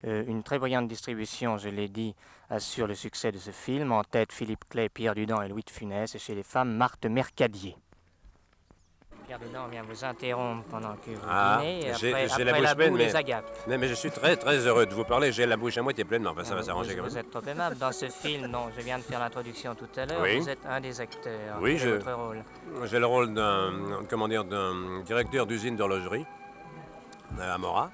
Une très brillante distribution, je l'ai dit, assure le succès de ce film. En tête, Philippe Clay, Pierre Dudant et Louis de Funès. Et chez les femmes, Marthe Mercadier. Pierre Dudant vient vous interrompre pendant que vous dînez. Après la boue, les agapes. Mais je suis très heureux de vous parler. J'ai la bouche à moitié pleine, mais enfin, ça va s'arranger quand même. Vous êtes trop aimable. Dans ce film dont je viens de faire l'introduction tout à l'heure, oui. Vous êtes un des acteurs. Oui, quel est votre rôle? J'ai le rôle d'un directeur d'usine d'horlogerie à Morat.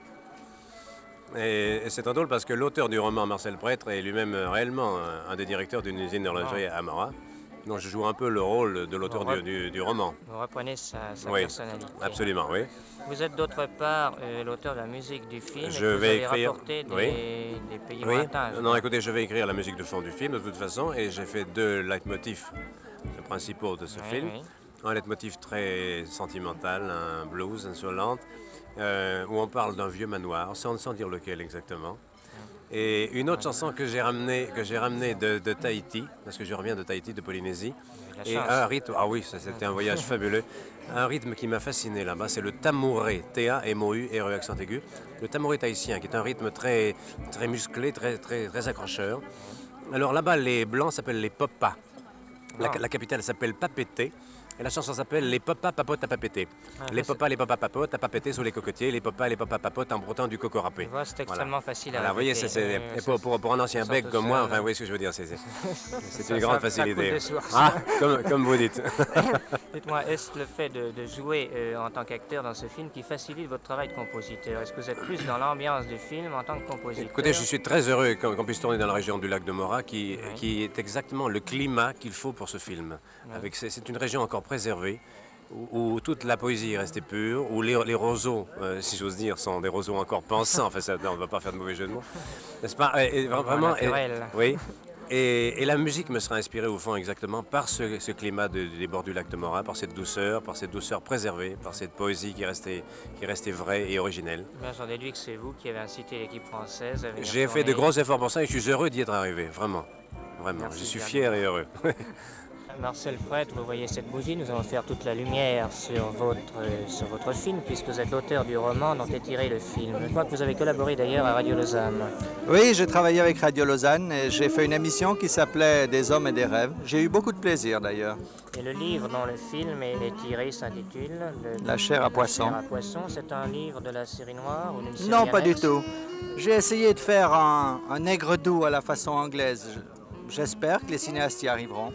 Et c'est très drôle parce que l'auteur du roman, Marcel Prêtre, est lui-même réellement un des directeurs d'une usine d'horlogerie à Morat. Donc je joue un peu le rôle de l'auteur du roman. Vous reprenez sa personnalité. Absolument, oui. Vous êtes d'autre part l'auteur de la musique du film. Je vais écrire des pays lointains. Non, écoutez, je vais écrire la musique de fond du film de toute façon, et j'ai fait 2 leitmotifs principaux de ce film. Oui. Un leitmotiv très sentimental, un blues insolente, où on parle d'un vieux manoir, sans dire lequel exactement. Et une autre chanson que j'ai ramenée de Tahiti, parce que je reviens de Tahiti, de Polynésie. Et un rythme, ah oui, ça c'était un voyage fabuleux. Un rythme qui m'a fasciné là-bas, c'est le tamouré, T-A-M-O-U-R-E accent aigu. Le tamouré tahitien, qui est un rythme très musclé, très accrocheur. Alors là-bas, les blancs s'appellent les popas. La capitale s'appelle Papeete. Et la chanson s'appelle Les papas papotent à papéter. Les papas papotent à papéter sous les cocotiers. Les papas papotent en broutant du coco râpé. C'est extrêmement facile à vous voyez, pour un ancien bec comme moi, enfin, vous voyez ce que je veux dire, c'est une grande facilité. Comme vous dites. Dites-moi, est-ce le fait de jouer en tant qu'acteur dans ce film qui facilite votre travail de compositeur? Est-ce que vous êtes plus dans l'ambiance du film en tant que compositeur? Écoutez, je suis très heureux qu'on puisse tourner dans la région du lac de Morat, qui est exactement le climat qu'il faut pour ce film. C'est une région encore préservée, où toute la poésie est restée pure, où les roseaux, si j'ose dire, sont des roseaux encore pensants. Enfin, on ne va pas faire de mauvais jeu de mots. N'est-ce pas? Vraiment. Oui. Et la musique me sera inspirée au fond exactement par ce climat des bords du lac de Morat, par cette douceur préservée, par cette poésie qui est restée vraie et originelle. J'en déduis que c'est vous qui avez incité l'équipe française à venir. J'ai fait de gros efforts pour ça et je suis heureux d'y être arrivé, vraiment. Vraiment, je suis fier et heureux. Marcel Prêtre, vous voyez cette bougie, nous allons faire toute la lumière sur votre film, puisque vous êtes l'auteur du roman dont est tiré le film. Je crois que vous avez collaboré d'ailleurs à Radio Lausanne. Oui, j'ai travaillé avec Radio Lausanne et j'ai fait une émission qui s'appelait Des hommes et des rêves. J'ai eu beaucoup de plaisir d'ailleurs. Et le livre dont le film est tiré s'intitule La chair à poisson. La chair à poisson, c'est un livre de la série noire ou d'une série Non, pas annexe? du tout. J'ai essayé de faire un nègre doux à la façon anglaise. J'espère que les cinéastes y arriveront.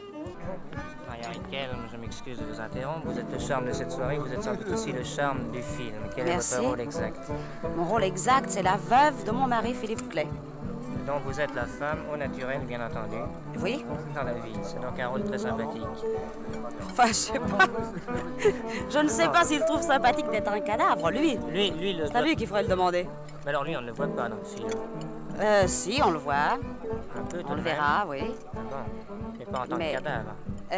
Maria Riquelme, je m'excuse de vous interrompre. Vous êtes le charme de cette soirée, vous êtes sans doute aussi le charme du film. Quel est votre rôle exact? Mon rôle exact, c'est la veuve de mon mari, Philippe Clay. Donc vous êtes la femme au naturel, bien entendu. Oui. Dans la vie, c'est donc un rôle très sympathique. Enfin, je sais pas. Je ne sais pas s'il trouve sympathique d'être un cadavre, lui. C'est à lui qu'il faudrait le demander. Mais alors lui, on ne le voit pas dans le film. Si, on le voit. Un peu, on le verra, oui. Ah bon, mais pas en tant que cadavre.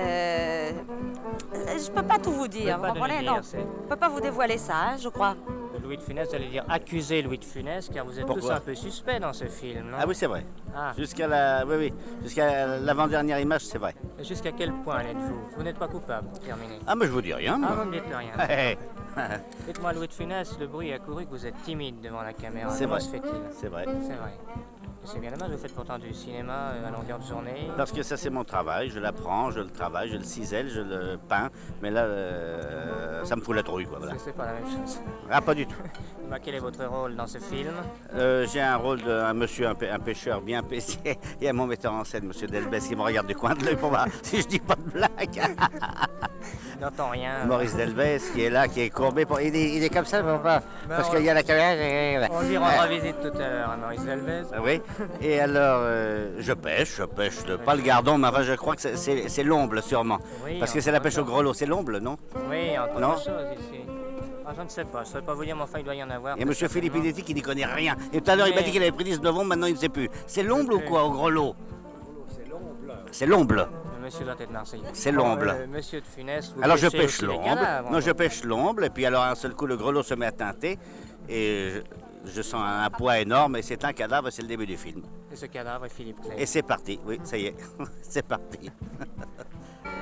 Je peux pas tout vous dire, vous comprenez? Non, je peux pas vous dévoiler ça, hein, je crois. Louis de Funès, j'allais dire accuser Louis de Funès, car vous êtes tous un peu suspects dans ce film, non? Ah oui, c'est vrai. Jusqu'à l'avant-dernière image, c'est vrai. Et jusqu'à quel point l'êtes-vous? Vous n'êtes pas coupable, pour terminer. Ah, mais je vous dis rien. Ah, vous ne dites rien. Dites-moi, Louis de Funès, le bruit a couru que vous êtes timide devant la caméra. Comment se fait-il? C'est vrai. C'est vrai. C'est bien dommage, vous faites pourtant du cinéma à longueur de journée. Parce que ça, c'est mon travail. Je l'apprends, je le travaille, je le cisèle, je le peins. Mais là, ça me fout la trouille, quoi. Voilà. C'est pas la même chose. Ah, pas du tout. Quel est votre rôle dans ce film? J'ai un rôle d'un monsieur, un pêcheur bien pêché. Et un mon metteur en scène, monsieur Delbès, qui me regarde du coin de l'œil pour voir si je dis pas de blague. N'entends rien. Maurice Delbès, qui est là, qui est courbé. Il est comme ça, parce qu'il y a la caméra. On lui rendra visite tout à l'heure à Maurice Delbès. Oui. Et alors, je pêche, pas le gardon, mais enfin, je crois que c'est l'omble, sûrement. Oui, parce que c'est la pêche au gros lot, c'est l'omble, non? Oui, encore autre chose ici. Ah, je ne sais pas, je ne saurais pas vous dire, mais enfin, il doit y en avoir. Et M. Philippe, il dit qu'il n'y connaît rien. Et tout à l'heure, il m'a dit qu'il avait pris 10 novembre, maintenant il ne sait plus. C'est l'omble ou quoi, au gros lot? C'est l'omble. Monsieur doit être Marseillais. C'est l'omble. Monsieur de Funès, vous alors je pêche l'omble. Non, je pêche l'omble, et puis alors, un seul coup, le gros lot se met à teinter. Et je sens un poids énorme, et c'est un cadavre, c'est le début du film. Et ce cadavre est Philippe Clay. Et c'est parti, oui, ça y est, c'est parti.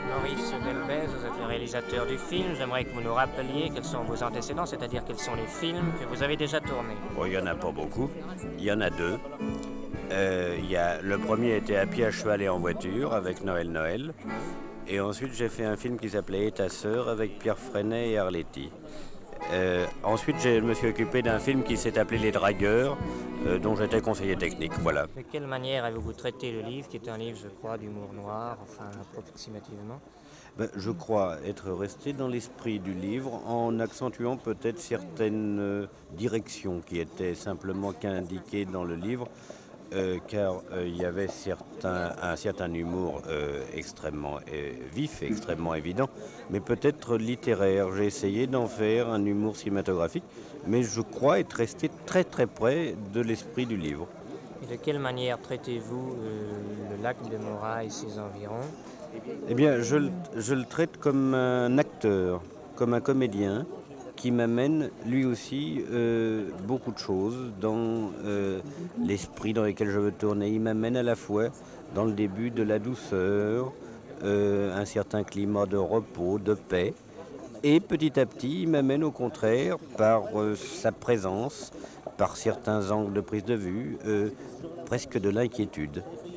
Maurice Delbez, vous êtes le réalisateur du film. J'aimerais que vous nous rappeliez quels sont vos antécédents, c'est-à-dire quels sont les films que vous avez déjà tournés. Bon, il n'y en a pas beaucoup. Il y en a deux. Le premier était À pied, à cheval et en voiture avec Noël. Et ensuite, j'ai fait un film qui s'appelait Et ta sœur avec Pierre Freinet et Arletty. Ensuite, je me suis occupé d'un film qui s'est appelé Les Dragueurs, dont j'étais conseiller technique. Voilà. De quelle manière avez-vous traité le livre, qui est un livre, je crois, d'humour noir, enfin, approximativement? Je crois être resté dans l'esprit du livre en accentuant peut-être certaines directions qui étaient simplement qu'indiquées dans le livre, car il y avait un certain humour extrêmement vif, extrêmement évident, mais peut-être littéraire. J'ai essayé d'en faire un humour cinématographique, mais je crois être resté très très près de l'esprit du livre. Et de quelle manière traitez-vous le lac de Morat et ses environs? Eh bien, je le traite comme un acteur, comme un comédien qui m'amène lui aussi beaucoup de choses dans l'esprit dans lequel je veux tourner. Il m'amène à la fois dans le début de la douceur, un certain climat de repos, de paix, et petit à petit, il m'amène au contraire par sa présence, par certains angles de prise de vue, presque de l'inquiétude.